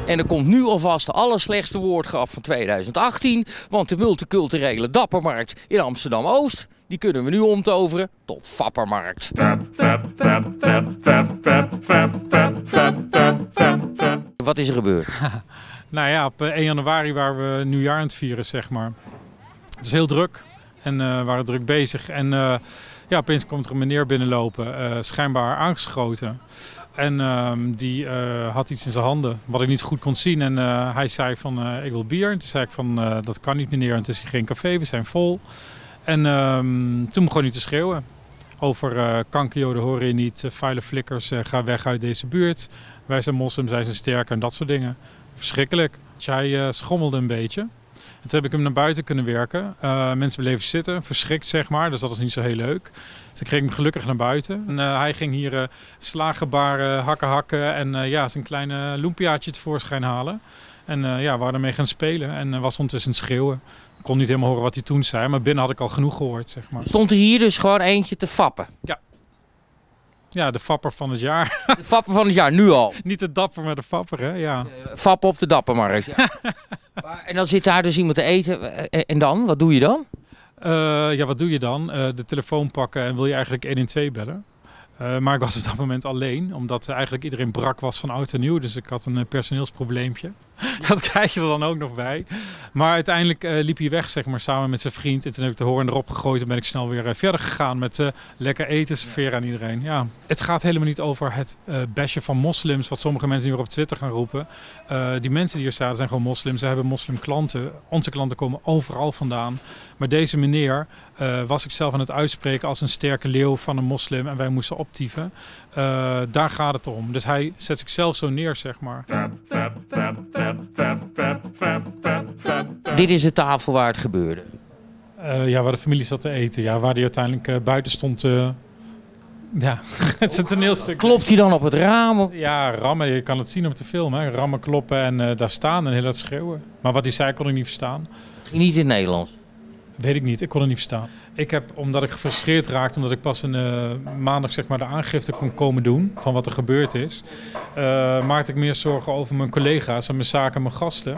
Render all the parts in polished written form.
En er komt nu alvast de allerslechtste woordgrap van 2018. Want de multiculturele Dappermarkt in Amsterdam-Oost, die kunnen we nu omtoveren tot Fappermarkt. Wat is er gebeurd? Nou ja, op 1 januari waren we nieuwjaar aan het vieren, zeg maar. Het is heel druk en we waren druk bezig. En ja, opeens komt er een meneer binnenlopen, schijnbaar aangeschoten. En die had iets in zijn handen, wat ik niet goed kon zien. En hij zei van, ik wil bier. En toen zei ik van, dat kan niet meneer, want het is hier geen café, we zijn vol. En toen begon hij te schreeuwen over kankerjoden horen je niet, vuile flikkers, ga weg uit deze buurt. Wij zijn moslims, zij zijn sterker en dat soort dingen. Verschrikkelijk. Dus hij schommelde een beetje. En toen heb ik hem naar buiten kunnen werken. Mensen bleven zitten, verschrikt zeg maar, dus dat is niet zo heel leuk. Dus ik kreeg hem gelukkig naar buiten. En hij ging hier slagenbaren, hakken en ja, zijn kleine loempiaatje tevoorschijn halen. En ja, we waren ermee gaan spelen en was ondertussen schreeuwen. Ik kon niet helemaal horen wat hij toen zei, maar binnen had ik al genoeg gehoord, zeg maar. Stond er hier dus gewoon eentje te fappen? Ja. Ja, de fapper van het jaar. De fapper van het jaar, nu al? Niet de dapper, maar de fapper, hè? Ja. Fappen op de Dappermarkt. Ja. En dan zit daar dus iemand te eten. En dan? Wat doe je dan? Ja, wat doe je dan? De telefoon pakken en wil je eigenlijk 112 bellen. Maar ik was op dat moment alleen, omdat eigenlijk iedereen brak was van oud en nieuw. Dus ik had een personeelsprobleempje. Dat krijg je er dan ook nog bij. Maar uiteindelijk liep hij weg, zeg maar, samen met zijn vriend. En toen heb ik de hoorn erop gegooid en ben ik snel weer verder gegaan met lekker eten serveren aan iedereen. Ja. Het gaat helemaal niet over het bashen van moslims, wat sommige mensen nu weer op Twitter gaan roepen. Die mensen die hier staan zijn gewoon moslims. Ze hebben moslimklanten. Onze klanten komen overal vandaan. Maar deze meneer was ik zelf aan het uitspreken als een sterke leeuw van een moslim. En wij moesten optieven. Daar gaat het om. Dus hij zet zichzelf zo neer, zeg maar. Dit is de tafel waar het gebeurde? Ja, waar de familie zat te eten. Ja, waar hij uiteindelijk buiten stond. Ja, het is een toneelstuk. Klopt hij dan op het raam? Of? Ja, rammen. Je kan het zien op de film. Hè. Rammen, kloppen en daar staan en heel hard schreeuwen. Maar wat hij zei kon ik niet verstaan. Niet in het Nederlands? Weet ik niet. Ik kon het niet verstaan. Ik heb, omdat ik gefrustreerd raakte, omdat ik pas een maandag zeg maar, de aangifte kon komen doen van wat er gebeurd is, maakte ik meer zorgen over mijn collega's en mijn zaken en mijn gasten.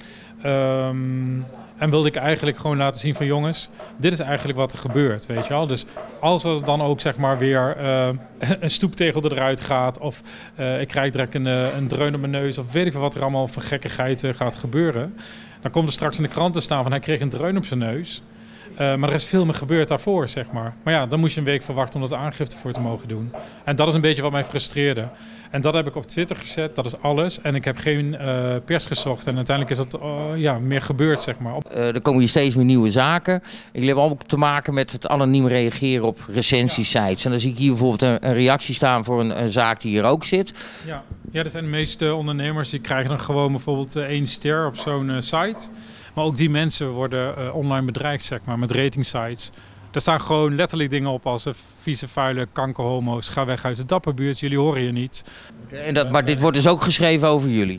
En wilde ik eigenlijk gewoon laten zien van jongens, dit is eigenlijk wat er gebeurt, weet je wel. Dus als er dan ook zeg maar weer een stoeptegel eruit gaat of ik krijg direct een dreun op mijn neus of weet ik veel wat er allemaal voor gekkigheid gaat gebeuren. Dan komt er straks in de krant te staan van hij kreeg een dreun op zijn neus. Maar er is veel meer gebeurd daarvoor, zeg maar. Maar ja, dan moest je een week verwachten om dat aangifte voor te mogen doen. En dat is een beetje wat mij frustreerde. En dat heb ik op Twitter gezet, dat is alles. En ik heb geen pers gezocht. En uiteindelijk is dat ja, meer gebeurd, zeg maar. Er komen hier steeds meer nieuwe zaken. Ik heb ook te maken met het anoniem reageren op recensiesites. En dan zie ik hier bijvoorbeeld een reactie staan voor een zaak die hier ook zit. Ja, er zijn de meeste ondernemers die krijgen dan gewoon bijvoorbeeld 1 ster op zo'n site. Maar ook die mensen worden online bedreigd, zeg maar, met ratingsites. Daar staan gewoon letterlijk dingen op als vieze, vuile kankerhomo's. Ga weg uit de dapperbuurt, jullie horen je niet. Maar dit wordt dus ook geschreven over jullie?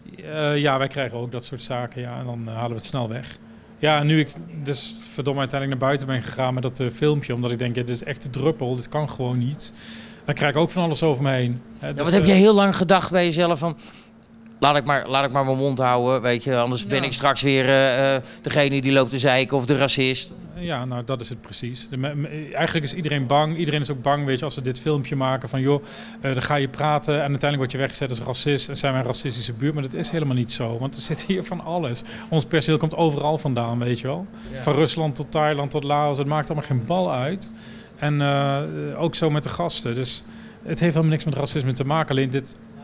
Ja, wij krijgen ook dat soort zaken, ja. En dan halen we het snel weg. Ja, en nu ik dus verdomme uiteindelijk naar buiten ben gegaan met dat filmpje, omdat ik denk, ja, dit is echt de druppel, dit kan gewoon niet. Dan krijg ik ook van alles over me heen. Ja, dus, wat heb jij heel lang gedacht bij jezelf van, laat ik maar mijn mond houden, weet je, anders ben ik straks weer degene die loopt te zeiken of de racist. Ja, nou dat is het precies. Eigenlijk is iedereen bang. Iedereen is ook bang, weet je, als we dit filmpje maken van joh, dan ga je praten en uiteindelijk word je weggezet als racist en zijn wij een racistische buurt. Maar dat is helemaal niet zo, want er zit hier van alles. Ons personeel komt overal vandaan, weet je wel. Ja. Van Rusland tot Thailand tot Laos, het maakt allemaal geen bal uit. En ook zo met de gasten. Dus het heeft helemaal niks met racisme te maken. Alleen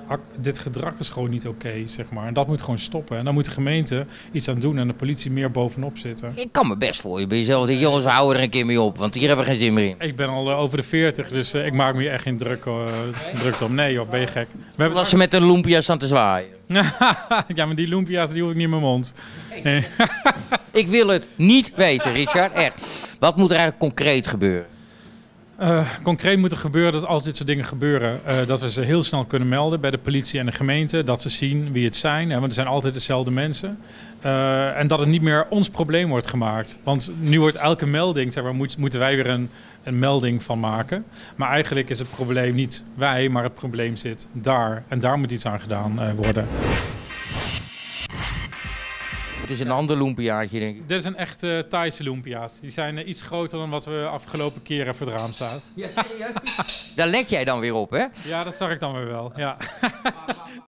dit gedrag is gewoon niet oké, zeg maar. En dat moet gewoon stoppen. En dan moet de gemeente iets aan doen en de politie meer bovenop zitten. Ik kan me best voor je bij jezelf denken, jongens, we houden er een keer mee op, want hier hebben we geen zin meer in. Ik ben al over de 40, dus ik maak me hier echt geen druk om. Nee joh, ben je gek. Als ze met een lumpia staan te zwaaien. Ja, maar die lumpia's die hoef ik niet in mijn mond. Nee. Ik wil het niet weten, Richard, echt. Wat moet er eigenlijk concreet gebeuren? Concreet moet er gebeuren dat als dit soort dingen gebeuren, dat we ze heel snel kunnen melden bij de politie en de gemeente. Dat ze zien wie het zijn, want er zijn altijd dezelfde mensen. En dat het niet meer ons probleem wordt gemaakt. Want nu wordt elke melding, zeg maar, moeten wij weer een melding van maken. Maar eigenlijk is het probleem niet wij, maar het probleem zit daar. En daar moet iets aan gedaan worden. het is een ander lumpiaatje, denk ik. Dit is een echte Thaise lumpia's. Die zijn iets groter dan wat we afgelopen keer voor het raam staat. Ja, serieus? Daar let jij dan weer op, hè? Ja, dat zag ik dan weer wel. Ja.